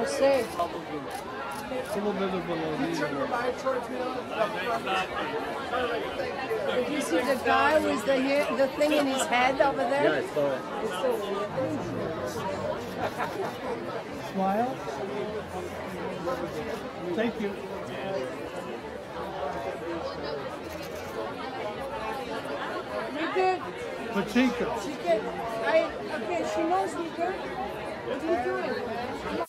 say. Sono vedo Did you see the guy with the thing in his head over there? Yeah, I saw it. It's so weird. Smile. Thank you. Richard, Pachinko. okay, she knows Richard. What are you doing?